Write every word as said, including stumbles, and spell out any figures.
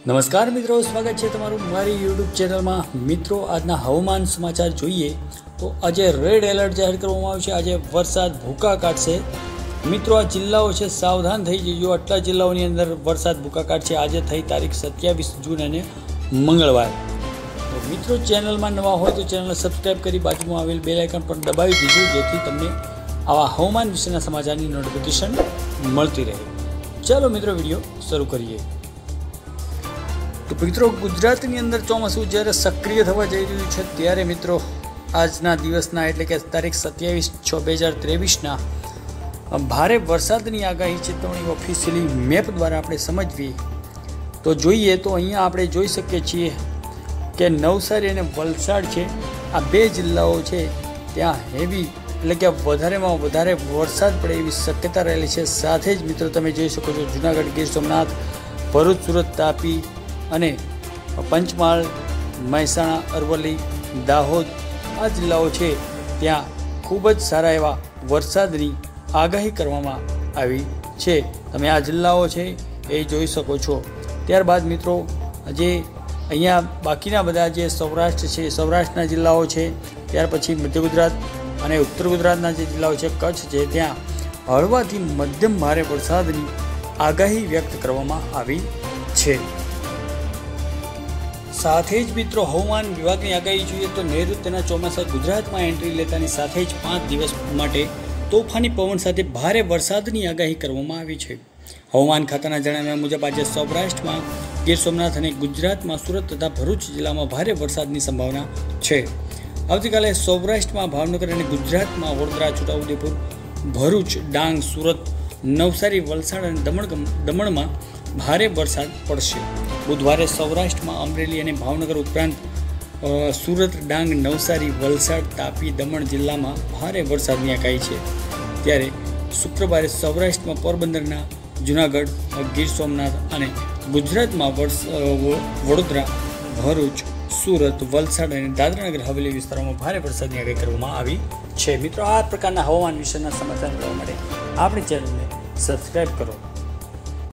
नमस्कार मित्रों, स्वागत है तमारू मारी यूट्यूब चैनल में। मित्रों, आजना हवामान समाचार जोईए तो आज रेड एलर्ट जाहिर करवामां आव्युं छे। आज वरसाद भूका काढशे। मित्रों, आ जिल्लाओ छे सावधान थई जजो। आटला जिल्लाओनी अंदर वरसाद भूका काढशे। आज थई तारीख सत्यावीस जून अने मंगळवार। तो मित्रों, चैनल में नवा हो तो चैनल सब्सक्राइब करी बाजुमां आवेल बेल आइकन पर दबावी दीजो, जेथी तमने आवा हवामान विशेना समाचारनी नोटिफिकेशन मळती रहे। चलो मित्रों, विडियो शुरू करिए। तो मित्रों, गुजरातनी अंदर ચોમાસું જ્યારે સક્રિય થવા જઈ રહ્યું છે ત્યારે મિત્રો આજના દિવસના એટલે કે તારીખ સત્યાવીસ છ બે હજાર ત્રેવીસના ભારે વરસાદની આગાહી ચેતવણી ઓફિશિયલી મેપ દ્વારા આપણે સમજવી તો જોઈએ તો અહીંયા આપણે જોઈ શકીએ છીએ કે નવસારી અને વલસાડ છે, આ બે જિલ્લાઓ છે ત્યાં હેવી એટલે કે વધારેમાં વધારે વરસાદ પડે એવી શક્યતા રહેલી છે। સાથે જ મિત્રો તમે જોઈ શકો છો જૂનાગઢ, ગીર સોમનાથ, ભરૂચ, સુરત, તાપી અને પંચમહાલ, મહેસાણા, અરવલ્લી, દાહોદ આ જિલ્લાઓ છે ત્યાં ખૂબ જ સારા એવા વરસાદની આગાહી કરવામાં આવી છે। તમે આ જિલ્લાઓ છે એ જોઈ શકો છો। ત્યારબાદ મિત્રો જે અહીંયા બાકીના બધા જે સૌરાષ્ટ્ર છે, સૌરાષ્ટ્રના જિલ્લાઓ છે, ત્યાર પછી મધ્ય ગુજરાત અને ઉત્તર ગુજરાતના જે જિલ્લાઓ છે, કચ્છ છે, ત્યાં હળવાથી મધ્યમ ભારે વરસાદની આગાહી વ્યક્ત કરવામાં આવી છે। साथ ज मित्रों, हवामान विभाग की आगाही जोईए तो नैऋत्यना ચોમાસા गुजरात में एंट्री लेतानी साथे ज पांच दिवस माटे तोफानी पवन साथे भारे वरसादनी आगाही करवामां आवी छे। हवामान खाताना जणाव्या मुजब आज सौराष्ट्र में, गीर सोमनाथ और गुजरात में सूरत तथा भरूच जिला में भारे वरसादनी संभावना है। आवतीकाले सौराष्ट्र में भावनगर और गुजरात में वडोदरा, छोटाउदेपुर, भरूच, डांग, सूरत, नवसारी, वलसाड और दमण दमण में भारे वरसाद पड़शे। बुधवारे सौराष्ट्र में अमरेली और भावनगर उपरांत सूरत, डांग, नवसारी, वलसाड, तापी, दमण जिला में भारे वरसादनी आगाही है। त्यारे शुक्रवारे सौराष्ट्र में पोरबंदरना, जूनागढ़, गीर सोमनाथ और गुजरात में वडोदरा, भरूच, सूरत, वलसाड और दादरा नगर हवेली विस्तारों में भारे वरसादनी आगाही करवामां आवी छे। मित्रों, आ प्रकारना हवामान विशेना समाचार मेळववा माटे आपणी चेनलने सब्सक्राइब करो।